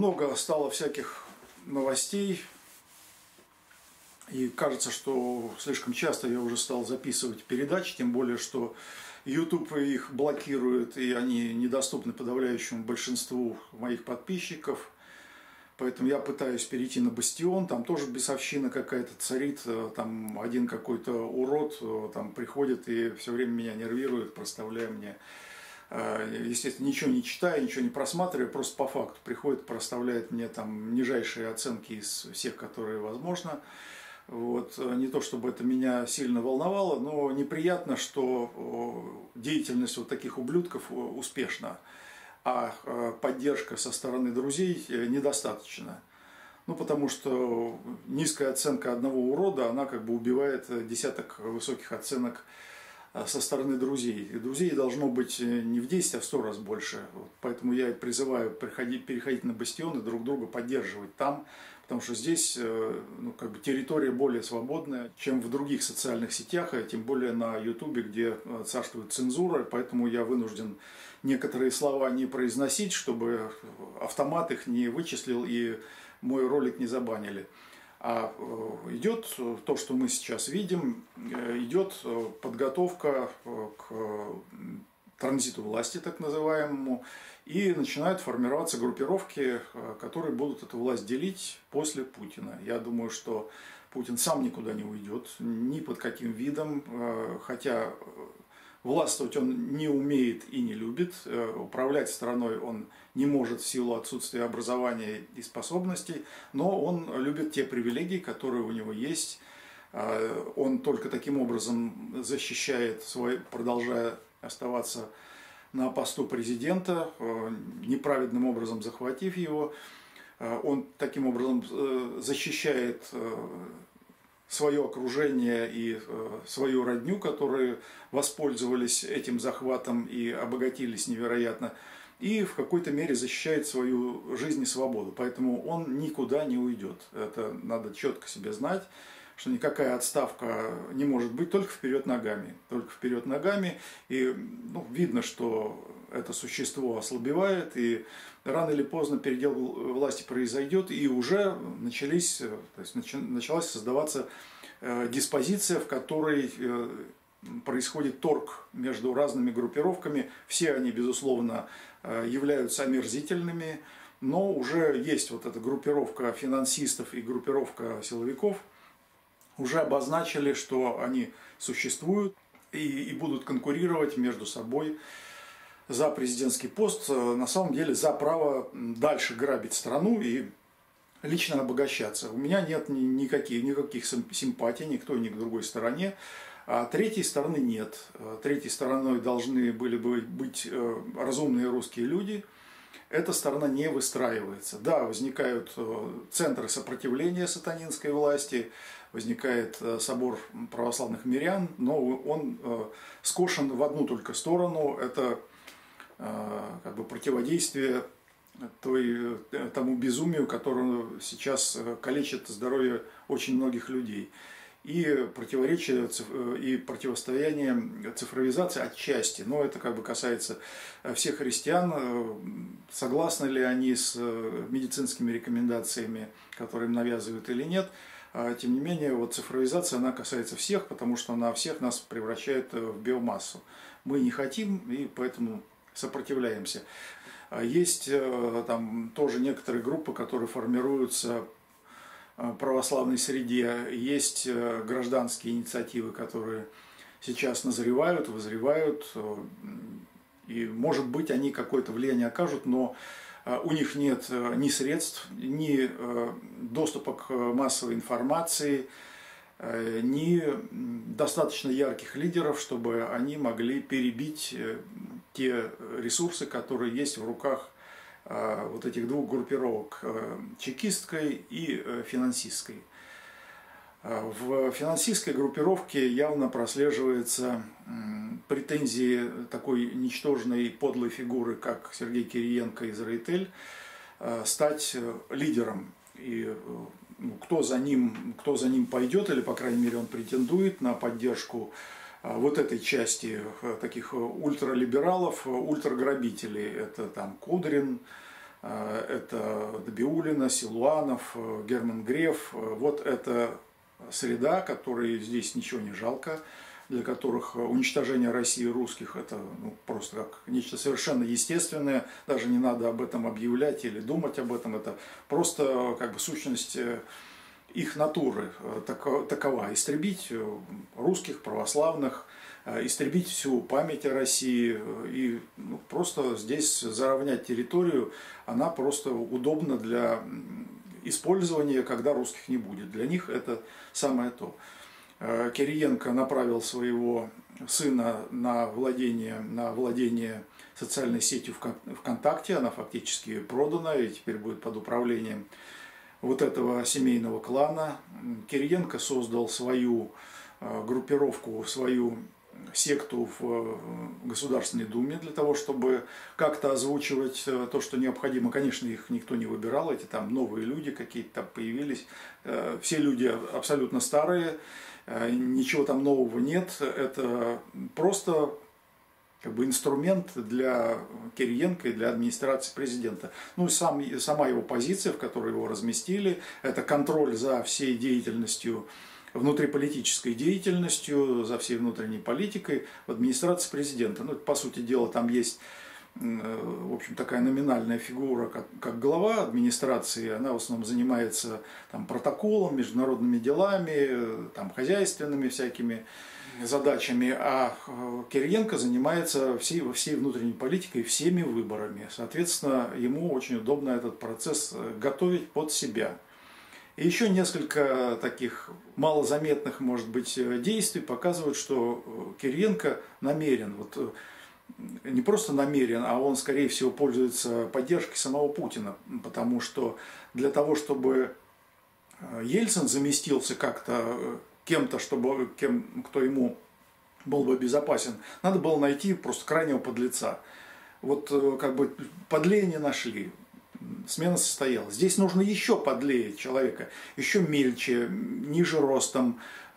Много стало всяких новостей, и кажется, что слишком часто я уже стал записывать передачи, тем более, что YouTube их блокирует, и они недоступны подавляющему большинству моих подписчиков. Поэтому я пытаюсь перейти на Бастион, там тоже бесовщина какая-то царит, там один какой-то урод там приходит и все время меня нервирует, проставляя мне, естественно, ничего не читая, ничего не просматривая, просто по факту приходит, проставляет мне там нижайшие оценки из всех, которые возможно. Вот. Не то чтобы это меня сильно волновало, но неприятно, что деятельность вот таких ублюдков успешна, а поддержка со стороны друзей недостаточна. Ну, потому что низкая оценка одного урода, она как бы убивает десяток высоких оценок со стороны друзей. И друзей должно быть не в 10, а в 100 раз больше. Вот. Поэтому я и призываю переходить на Бастион и друг друга поддерживать там, потому что здесь как бы территория более свободная, чем в других социальных сетях, а тем более на Ютубе, где царствует цензура. Поэтому я вынужден некоторые слова не произносить, чтобы автомат их не вычислил и мой ролик не забанили. А идет то, что мы сейчас видим, идет подготовка к транзиту власти, так называемому, и начинают формироваться группировки, которые будут эту власть делить после Путина. Я думаю, что Путин сам никуда не уйдет, ни под каким видом, хотя властвовать он не умеет и не любит, управлять страной он не может в силу отсутствия образования и способностей, но он любит те привилегии, которые у него есть. Он только таким образом защищает продолжая оставаться на посту президента, неправедным образом захватив его. Он таким образом защищает свое окружение и свою родню, которые воспользовались этим захватом и обогатились невероятно, и в какой-то мере защищает свою жизнь и свободу. Поэтому он никуда не уйдет. Это надо четко себе знать, что никакая отставка не может быть, только вперед ногами. Только вперед ногами. И видно, что это существо ослабевает, и рано или поздно передел власти произойдет, и уже началась создаваться диспозиция, в которой происходит торг между разными группировками. Все они, безусловно, являются омерзительными, но уже есть вот эта группировка финансистов и группировка силовиков, уже обозначили, что они существуют и будут конкурировать между собой за президентский пост, на самом деле за право дальше грабить страну и лично обогащаться. У меня нет никаких симпатий ни к той, ни к другой стороне, а третьей стороны нет. Третьей стороной должны были бы быть разумные русские люди. Эта сторона не выстраивается. Да, возникают центры сопротивления сатанинской власти, возникает собор православных мирян, но он скошен в одну только сторону. Это как бы противодействие тому безумию, которое сейчас калечит здоровье очень многих людей. И противоречие и противостояние цифровизации отчасти, но это как бы касается всех христиан, согласны ли они с медицинскими рекомендациями, которые им навязывают или нет. Тем не менее, вот цифровизация, она касается всех, потому что она всех нас превращает в биомассу. Мы не хотим, и поэтому сопротивляемся. Есть там тоже некоторые группы, которые формируются в православной среде, есть гражданские инициативы, которые сейчас назревают, вызревают, и, может быть, они какое-то влияние окажут, но у них нет ни средств, ни доступа к массовой информации, ни достаточно ярких лидеров, чтобы они могли перебить те ресурсы, которые есть в руках вот этих двух группировок, чекистской и финансистской. В финансистской группировке явно прослеживаются претензии такой ничтожной подлой фигуры, как Сергей Кириенко из Рейтель, стать лидером. И кто за ним пойдет, или, по крайней мере, он претендует на поддержку вот этой части таких ультралибералов, ультраграбителей. Это там Кудрин, это Набиуллина, Силуанов, Герман Греф. Вот это среда, которой здесь ничего не жалко, для которых уничтожение России и русских – это просто как нечто совершенно естественное, даже не надо об этом объявлять или думать об этом, это просто как бы сущность их натуры такова – истребить русских, православных, истребить всю память о России и просто здесь заровнять территорию, она просто удобна для использования, когда русских не будет. Для них это самое то. Кириенко направил своего сына на владение социальной сетью ВКонтакте, она фактически продана и теперь будет под управлением вот этого семейного клана. Кириенко создал свою группировку, свою секту в Государственной Думе для того, чтобы как-то озвучивать то, что необходимо. Конечно, их никто не выбирал, эти там новые люди какие-то там появились. Все люди абсолютно старые, ничего там нового нет. Это просто как бы инструмент для Кириенко и для администрации президента. Ну и сама его позиция, в которой его разместили, это контроль за всей деятельностью, внутриполитической деятельностью, за всей внутренней политикой в администрации президента. Ну, это, по сути дела, там есть, в общем, такая номинальная фигура, как глава администрации. Она в основном занимается там протоколом, международными делами, там, хозяйственными всякими задачами, а Кириенко занимается всей внутренней политикой, всеми выборами. Соответственно, ему очень удобно этот процесс готовить под себя. И еще несколько таких малозаметных, может быть, действий показывают, что Кириенко намерен, вот не просто намерен, а он, скорее всего, пользуется поддержкой самого Путина, потому что для того, чтобы Ельцин заместился как-то кем-то, кто ему был бы безопасен, надо было найти просто крайнего подлеца. Вот как бы подлее не нашли. Смена состоялась. Здесь нужно еще подлее человека, еще мельче, ниже ростом,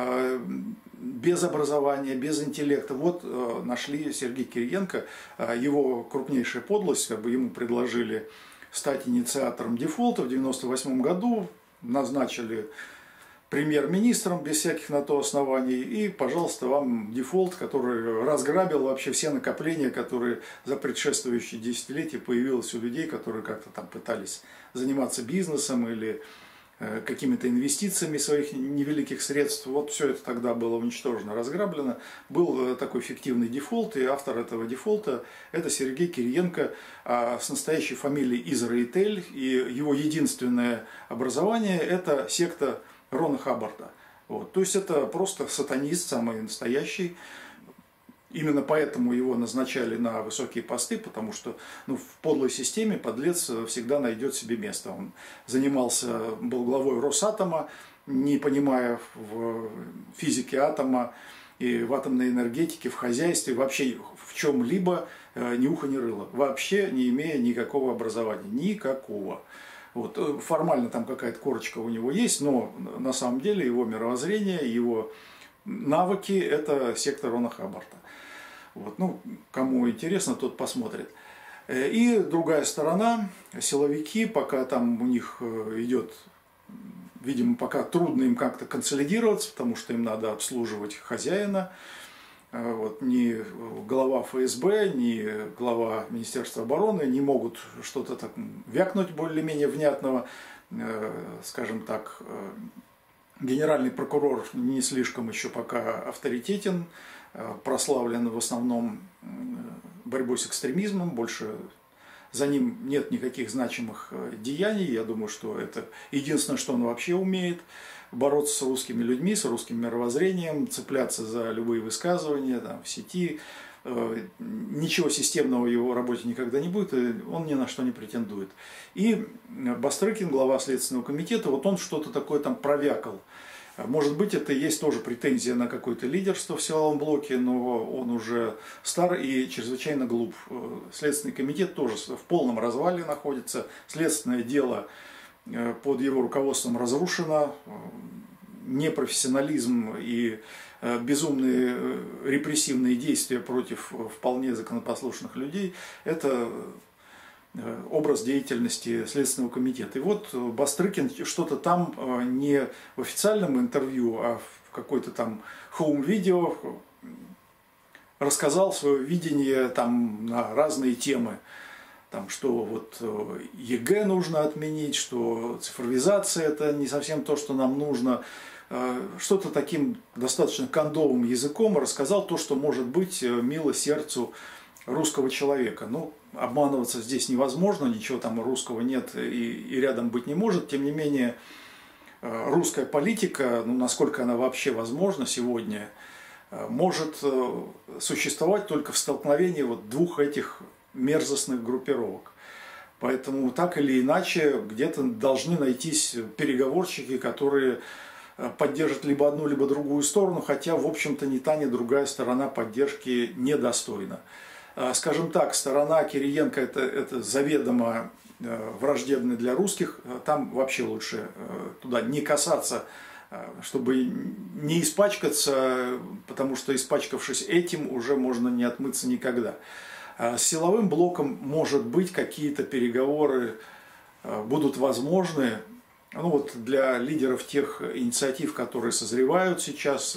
без образования, без интеллекта. Вот нашли Сергея Кириенко, его крупнейшая подлость, как бы ему предложили стать инициатором дефолта в 1998 году, назначили премьер-министром без всяких на то оснований, и, пожалуйста, вам дефолт, который разграбил вообще все накопления, которые за предшествующие десятилетия появилось у людей, которые как-то там пытались заниматься бизнесом или какими-то инвестициями своих невеликих средств. Вот все это тогда было уничтожено, разграблено. Был такой фиктивный дефолт, и автор этого дефолта – это Сергей Кириенко с настоящей фамилией Израиль, и его единственное образование – это секта Рона Хаббарда. Вот. То есть это просто сатанист, самый настоящий. Именно поэтому его назначали на высокие посты, потому что в подлой системе подлец всегда найдет себе место. Он был главой Росатома, не понимая в физике атома и в атомной энергетике, в хозяйстве, вообще в чем-либо ни уха ни рыла. Вообще не имея никакого образования. Никакого. Вот. Формально там какая-то корочка у него есть, но на самом деле его мировоззрение, его навыки – это секта Рона Хаббарда. Вот. Кому интересно, тот посмотрит. И другая сторона, силовики, пока там у них идет, видимо, пока трудно им как-то консолидироваться, потому что им надо обслуживать хозяина. Вот, ни глава ФСБ, ни глава Министерства обороны не могут что-то так вякнуть более-менее внятного. Скажем так, генеральный прокурор не слишком еще пока авторитетен, прославлен в основном борьбой с экстремизмом, больше за ним нет никаких значимых деяний. Я думаю, что это единственное, что он вообще умеет. Бороться с русскими людьми, с русским мировоззрением, цепляться за любые высказывания там, в сети. Ничего системного в его работе никогда не будет, и он ни на что не претендует. И Бастрыкин, глава Следственного комитета, вот он что-то такое там провякал. Может быть, это и есть тоже претензия на какое-то лидерство в силовом блоке, но он уже стар и чрезвычайно глуп. Следственный комитет тоже в полном развале находится. Следственное дело под его руководством разрушено. Непрофессионализм и безумные репрессивные действия против вполне законопослушных людей – это образ деятельности Следственного комитета. И вот Бастрыкин что-то там не в официальном интервью, а в какой-то там хоум-видео рассказал свое видение там на разные темы. Там, что вот ЕГЭ нужно отменить, что цифровизация это не совсем то, что нам нужно. Что-то таким достаточно кондовым языком рассказал то, что может быть мило сердцу русского человека. Ну, обманываться здесь невозможно, ничего там русского нет и рядом быть не может. Тем не менее, русская политика, ну, насколько она вообще возможна сегодня, может существовать только в столкновении вот двух этих мерзостных группировок. Поэтому так или иначе где-то должны найтись переговорщики, которые поддержат либо одну, либо другую сторону, хотя, в общем-то, ни та, ни другая сторона поддержки недостойна. Скажем так, сторона Кириенко это заведомо враждебная для русских, там вообще лучше туда не касаться, чтобы не испачкаться, потому что, испачкавшись этим, уже можно не отмыться никогда. С силовым блоком, может быть, какие-то переговоры будут возможны. Ну вот для лидеров тех инициатив, которые созревают сейчас,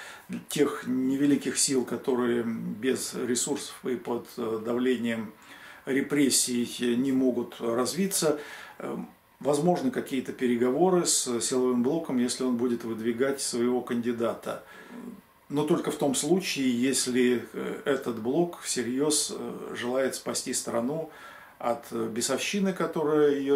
тех невеликих сил, которые без ресурсов и под давлением репрессий не могут развиться, возможны какие-то переговоры с силовым блоком, если он будет выдвигать своего кандидата. Но только в том случае, если этот блок всерьез желает спасти страну от бесовщины, которая ее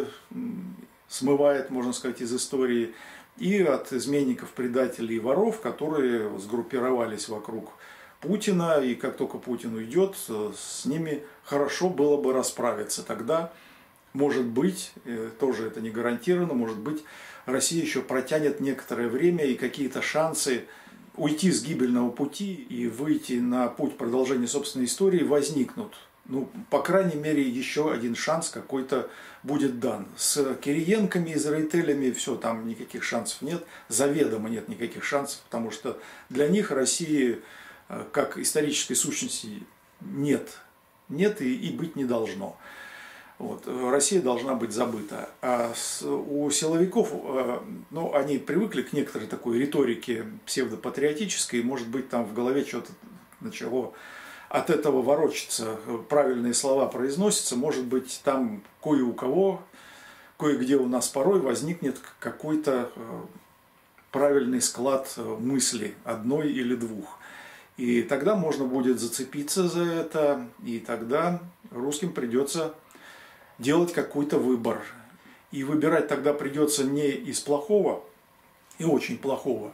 смывает, можно сказать, из истории, и от изменников, предателей и воров, которые сгруппировались вокруг Путина, и как только Путин уйдет, с ними хорошо было бы расправиться. Тогда, может быть, тоже это не гарантированно, может быть, Россия еще протянет некоторое время и какие-то шансы уйти с гибельного пути и выйти на путь продолжения собственной истории возникнут. Ну, по крайней мере, еще один шанс какой-то будет дан. С Кириенками, израильтями все, там никаких шансов нет. Заведомо нет никаких шансов, потому что для них России как исторической сущности нет. Нет и быть не должно. Вот. Россия должна быть забыта. А у силовиков, ну, они привыкли к некоторой такой риторике псевдопатриотической, может быть, там в голове что-то начало от этого ворочаться, правильные слова произносятся, может быть, там кое у кого, кое-где у нас порой возникнет какой-то правильный склад мысли, одной или двух. И тогда можно будет зацепиться за это, и тогда русским придется делать какой-то выбор. И выбирать тогда придется не из плохого и очень плохого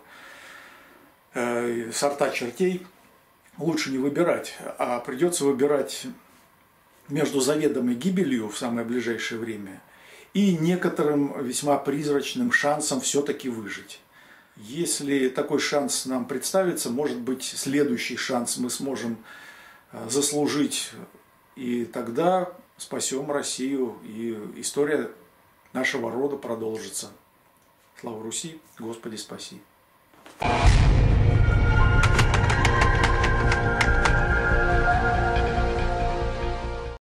сорта чертей, лучше не выбирать, а придется выбирать между заведомой гибелью в самое ближайшее время и некоторым весьма призрачным шансом все-таки выжить. Если такой шанс нам представится, может быть, следующий шанс мы сможем заслужить, и тогда спасем Россию, и история нашего рода продолжится. Слава Руси, Господи спаси!